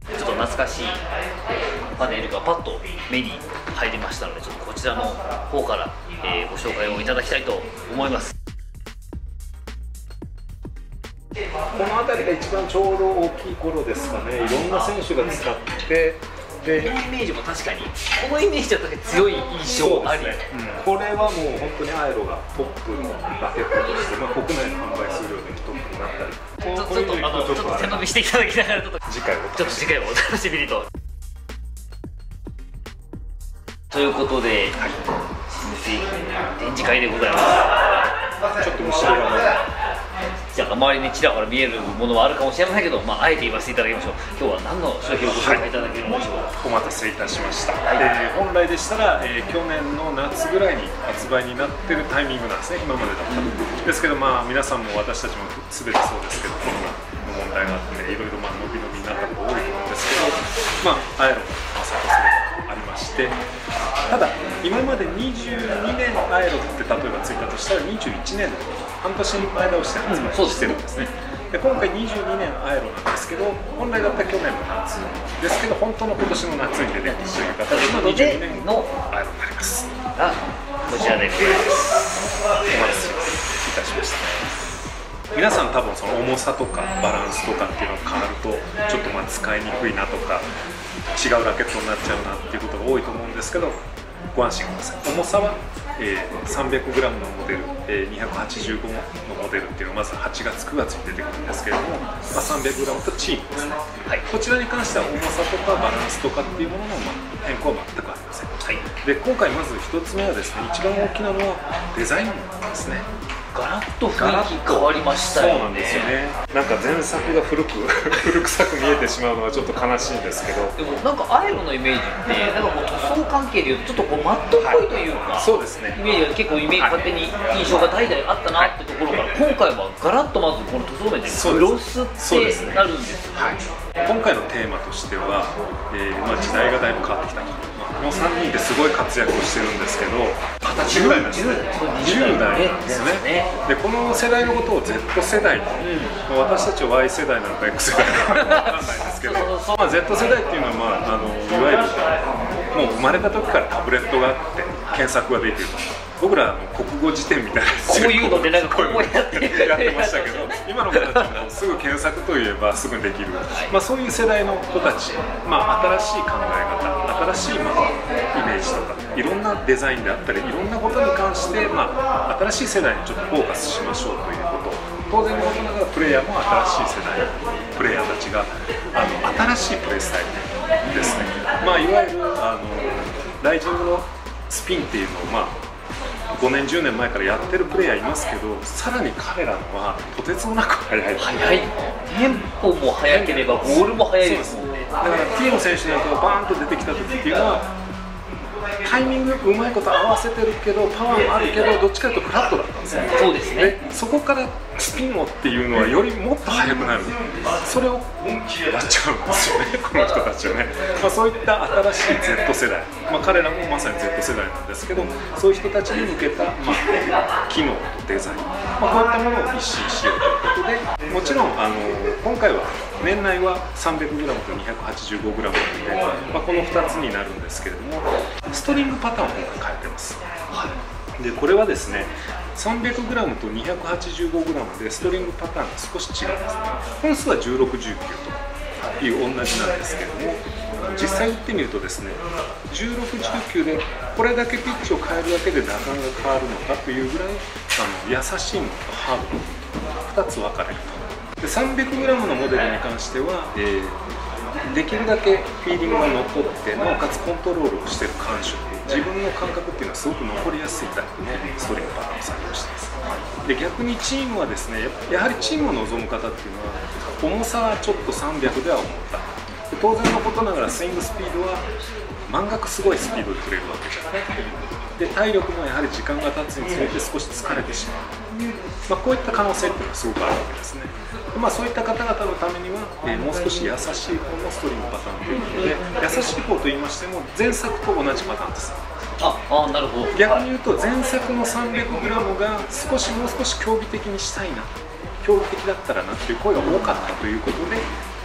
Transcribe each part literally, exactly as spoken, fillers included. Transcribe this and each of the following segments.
ちょっと懐かしいパネルがパッと目に入りましたので、ちょっとこちらの方から、えー、ご紹介をいただきたいと思います。 この辺りが一番ちょうど大きい頃ですかね。いろんな選手が使ってで、 このイメージも確かにこのイメージは確かに強い印象あり、 ね、うん、これはもう本当にアエロがトップのラケットとして、まあ、国内の販売数量でもトップになったり、 ちょっとあのちょっと背伸びしていただきながら、ちょっと次回をちょっと次回をお楽しみにと。ということで、はい、新製品展示会でございます。 ちょっと後ろがね、 じゃあ周りにちらほら見えるものはあるかもしれませんけど、まあ、あえて言わせていただきましょう。今日は何の商品をご紹介いただけるのでしょうか。 はい、お待たせいたしました。はい、えー、本来でしたら、えー、去年の夏ぐらいに発売になってるタイミングなんですね、今までだったら。ですけど、まあ、皆さんも私たちも全てそうですけど、コロナの問題があっていろいろまあ伸び伸びになったこと多いと思うんですけど、まあ、アエロもまさにそれがありまして、ただ今までにじゅうにねんアエロって例えばついたとしたらにじゅういちねんの半年に前倒して発売してるんですね。で今回にじゅうにねんアエロなんですけど、本来だったら去年の夏ですけど、本当の今年の夏に出てくるという形のにじゅうにねんのアエロになります。 がこちらでございます。 お待たせいたしました。皆さん多分その重さとかバランスとかっていうのが変わるとちょっとまあ使いにくいなとか違うラケットになっちゃうなっていうことが多いと思うんですけど、ご安心ください。重さは、えー、さんびゃくグラム のモデル、えー、にひゃくはちじゅうごのモデルっていうのがまずはちがつくがつに出てくるんですけれども、まあ、さんびゃくグラム とチームですね、はい、こちらに関しては重さとかバランスとかっていうものの、まあ、変更は全くありません。はい、で今回まずひとつめはですね、一番大きなのはデザインですね。 ガラッと雰囲気変わりましたよね。そうなんですよね。 なんか前作が古く古臭く見えてしまうのはちょっと悲しいんですけど、 でもなんかアエロのイメージってなんかこう塗装関係でいうとちょっとこうマットっぽいというか、はい、 そうですね、 イメージが結構イメージ、勝手に印象が代々あったなってところから、はい、今回はガラッとまずこの塗装面でグロスってなるんですよ。はい、 今回のテーマとしては、えーまあ、時代がだいぶ変わってきたと。このさんにんですごい活躍をしてるんですけど、はたちぐらいなんですね。じゅうだいなんですね。でこの世代のことを Z 世代と、うん、私たちは Y 世代なのか X 世代なのか分かんないですけど、まあ、Z 世代っていうのは、まあ、あのいわゆるもう生まれた時からタブレットがあって検索ができると。僕らの国語辞典みたいなこういうのでなんかこうやってやってましたけど、今の子たちもすぐ検索といえばすぐできる、まあ、そういう世代の子たち、まあ、新しい考え方、新しいまあイメージとかいろんなデザインであったりいろんなことに関して、まあ、新しい世代にちょっとフォーカスしましょうということ。当然のことながらプレイヤーも新しい世代のプレイヤーたちがあの新しいプレイスタイルですね、まあ、いわゆるあのライジングのスピンっていうのを、まあごねんじゅうねんまえからやってるプレイヤーいますけど、さらに彼らのはとてつもなく速い速い、テンポも速ければボールも速いですもんね。 だから T の選手なんかがバーンと出てきた時っていうのはタイミングよくうまいこと合わせてるけどパワーもあるけどどっちかというとフラットだったんですよ。 そうですね。 でそこからスピンをっていうのはよりもっと速くなる、それをやっちゃうんですよねこの人たちはね、まあ、そういった新しい Z 世代、まあ、彼らもまさに Z 世代なんですけど、そういう人たちに向けた、まあ、機能とデザイン、まあ、こういったものを一新しようということで、もちろんあの今回は年内は さんびゃくグラム と にひゃくはちじゅうごグラム なので、まあ、このふたつになるんですけれども、ストリングパターンを今回変えてます。はい、でこれはですね さんびゃくグラム と にひゃくはちじゅうごグラム でストリングパターンが少し違いますね。本数はじゅうろく、じゅうきゅうという同じなんですけれども、実際打ってみるとですねじゅうろく、じゅうきゅうでこれだけピッチを変えるだけで打感が変わるのかというぐらいあの優しいのとハードのふたつ分かれると。で さんびゃくグラム のモデルに関しては、えー、できるだけフィーリングが残ってなおかつコントロールをしている感触、自分の感覚っていうのはすごく残りやすいタイプのストリングパターンを採用しています。で逆にチームはですねやはりチームを望む方っていうのは重さはちょっとさんびゃくでは重たい、当然のことながらスイングスピードは満額すごいスピードで振れるわけじゃないで、体力もやはり時間が経つにつれて少し疲れてしまう、まあ、こういった可能性っていうのはすごくあるわけですね。で、まあ、そういった方々のためには、えー、もう少し優しい方のストリングパターンということで、優しい方と言いましても前作と同じパターンです。 ああ、なるほど。 逆に言うと前作の さんびゃくグラム が少しもう少し競技的にしたいな、競技的だったらなっていう声が多かったということで、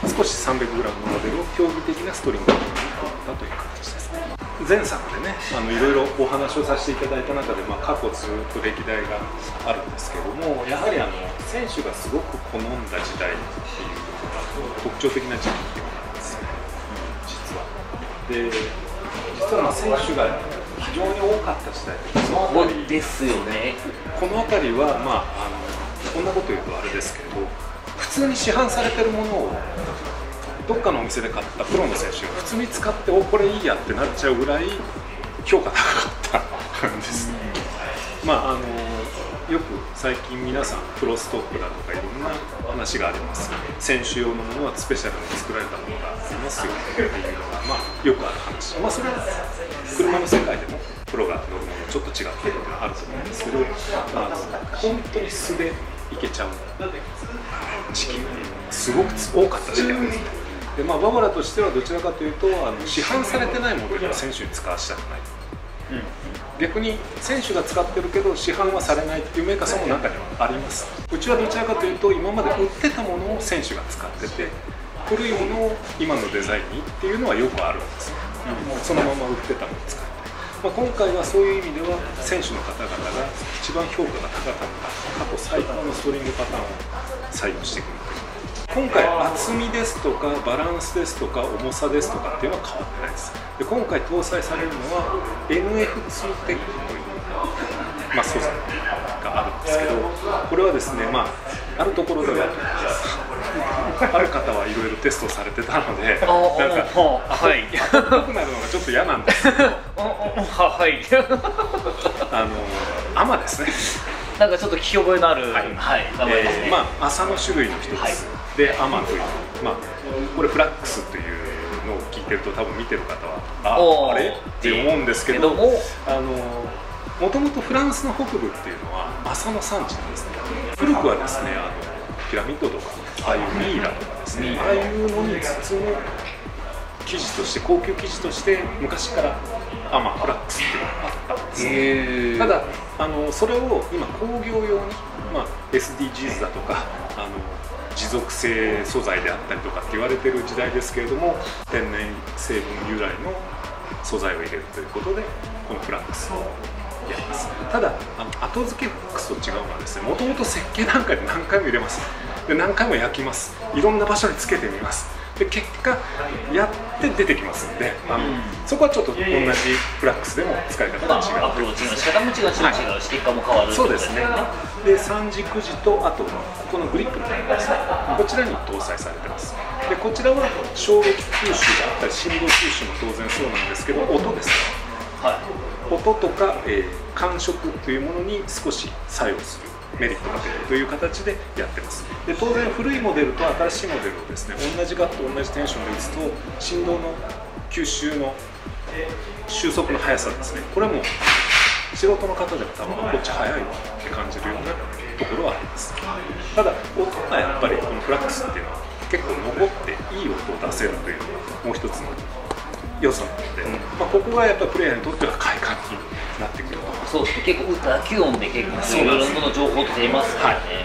少し さんびゃくグラム のモデルを競技的なストリングモデルに組んだという形ですね。前作でね、あのいろいろお話をさせていただいた中で、まあ、過去ずっと歴代があるんですけども、やはりあの選手がすごく好んだ時代っていうのが特徴的な時期っていうのなんですね、実は。で、実はまあ選手が非常に多かった時代そうですよね。 この辺りは、まあ、あのこんなこと言うとあれですけど、普通に市販されてるものをどっかのお店で買ったプロの選手が普通に使っておこれいいやってなっちゃうぐらい評価高かったんです、うん、まああのよく最近皆さんプロストックだとかいろんな話があります。選手用のものはスペシャルに作られたものがありますよっていうのが、まあ、よくある話。まあそれは車の世界でもプロが乗るものちょっと違ってるのがあると思うんですけど、まあ、本当に素でいけちゃう時期すごく多かった時期なんですね。でまあ、ババラとしてはどちらかというとあの市販されてないモデルを選手に使わせたくない、うん、逆に選手が使ってるけど市販はされないっていうメーカーさんも中にはあります。うちはどちらかというと今まで売ってたものを選手が使ってて古いものを今のデザインにっていうのはよくあるんですね、うん、そのまま売ってたものを使って、まあ、今回はそういう意味では選手の方々が一番評価が高かった過去最高のストリングパターンを採用してくる。今回厚みですとかバランスですとか重さですとかっていうのは変わってないです。で今回搭載されるのは エヌエフツー テックという、まあ、素材があるんですけど、これはですね、まあ、あるところではある方はいろいろテストされてたのでなんかはい暖かくなるのがちょっと嫌なんですけどはいあのアマですね。 なんかちょっと聞き覚えのある、はい、はい、名前ですね。 えー、まあ麻の種類の一つ、はい、でアマという、まあこれフラックスというのを聞いてると多分見てる方はああれって思うんですけど、あのもともとフランスの北部っていうのは麻の産地なんですね。古くはですね、あのピラミッドとかああいうミイラとかですね、ああいうのに包む生地として高級生地として昔からアマフラックスっていうのがあったんです、ね、ただあのそれを今工業用に、まあ、エスディージーズ だとかあの持続性素材であったりとかって言われてる時代ですけれども、天然成分由来の素材を入れるということでこのフラックスをやります。ただあの後付けフラックスと違うのはですね、もともと設計段階で何回も入れます。で何回も焼きます。いろんな場所につけてみます。で結果やって出てきますので、あの、うん、そこはちょっと同じフラックスでも使い方が違う、 アプローチの仕方も違うし、はい、違うステッカーも変わる、 そうですね。で三軸時とあとここのグリップの部分ですね、こちらに搭載されてます。でこちらは衝撃吸収であったり振動吸収も当然そうなんですけど、音ですね、はい、音とか、えー、感触というものに少し作用するメリットが出るという形でやってます。で当然古いモデルと新しいモデルをですね、同じガット同じテンションで打つと振動の吸収の収束の速さですね、これも素人の方でも多分こっち速いって感じるようなところはあります。ただ音がやっぱりこのフラックスっていうのは結構残っていい音を出せるというのがもう一つの良さなので、うん、まあ、ここがやっぱりプレイヤーにとっては快感になってくると。 そうですね、結構打球音で結構いろいろな情報って出ますからね、はい、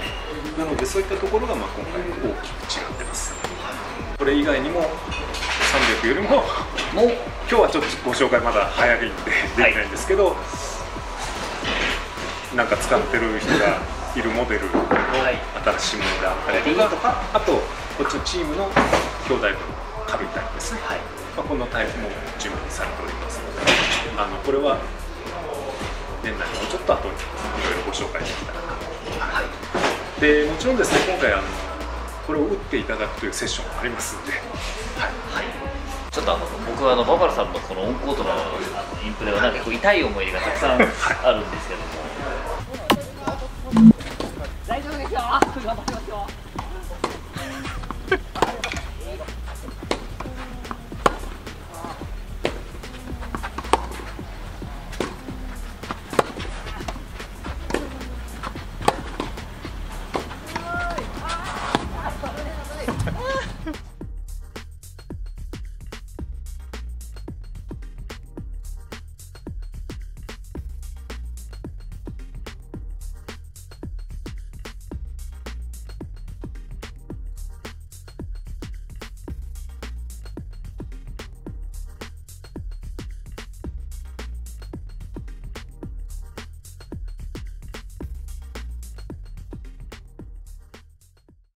なのでそういったところがまあ今回大きく違ってます。これ以外にもさんびゃくよりももう今日はちょっとご紹介まだ早いんでできないんですけど、はい、なんか使ってる人がいるモデルの新しいものであったりとか、あとこっちのチームの兄弟分の軽いタイプですね、はい、まあ、このタイプも準備されておりますので、あのこれは年内もうちょっと後にいろいろご紹介できたらなと、はい、でもちろんですね、今回あのこれを打っていただくというセッションもありますので、はいはい、 ちょっとあの僕はあのババラさんのこのオンコートのあのインプレはなんか結構痛い思い出がたくさんあるんですけども、大丈夫ですよ、頑張りますよ。